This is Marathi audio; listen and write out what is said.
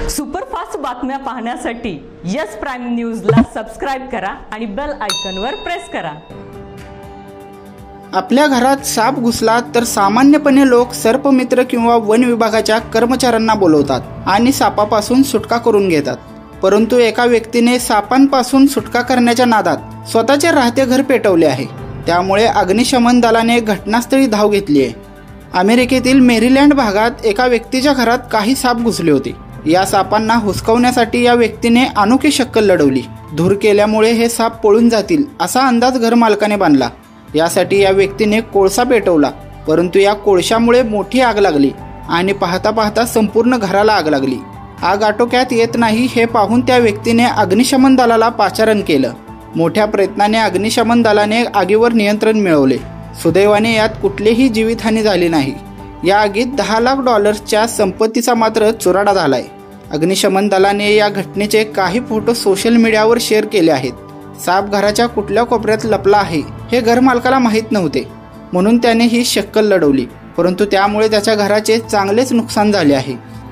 सुपरफास्ट बातम्या पाहण्यासाठी यस प्राईम न्यूजला सबस्क्राईब करा आणि बेल आयकॉनवर प्रेस करा। आपल्या घरात साप घुसला तर सामान्यपणे लोक सर्पमित्र किंवा वन विभागाच्या कर्मचाऱ्यांना बोलवतात आणि सापापासून सुटका करून घेतात। परंतु एका व्यक्तीने सापांपासून सुटका करण्याच्या नादात स्वतःचे राहते घर पेटवले आहे। त्यामुळे अग्निशमन दलाने घटनास्थळी धाव घेतली आहे। अमेरिकेतील मेरीलँड भागात एका व्यक्तीच्या घरात काही साप घुसले होते। या सापांना हुसकवण्यासाठी या व्यक्तीने अनोखी शक्कल लढवली। धूर केल्यामुळे हे साप पळून जातील असा अंदाज घर मालकाने बांधला। यासाठी या व्यक्तीने कोळसा पेटवला, परंतु या कोळशामुळे मोठी आग लागली आणि पाहता पाहता संपूर्ण घराला आग लागली। आग आटोक्यात येत नाही हे पाहून त्या व्यक्तीने अग्निशमन दलाला पाचारण केलं। मोठ्या प्रयत्नाने अग्निशमन दलाने आगीवर नियंत्रण मिळवले। सुदैवाने यात कुठलीही जीवितहानी झाली नाही। या आगीत $10 लाख संपत्तीचा मात्र चुराडा झालाय। अग्निशमन दलाने या घटनेचे काही फोटो सोशल मीडियावर शेअर केले आहेत। साप घराच्या कुठल्या कोपऱ्यात लपला आहे हे घर मालकाला माहीत नव्हते, म्हणून त्याने ही शक्कल लढवली, परंतु त्यामुळे त्याच्या घराचे चांगलेच नुकसान झाले आहे।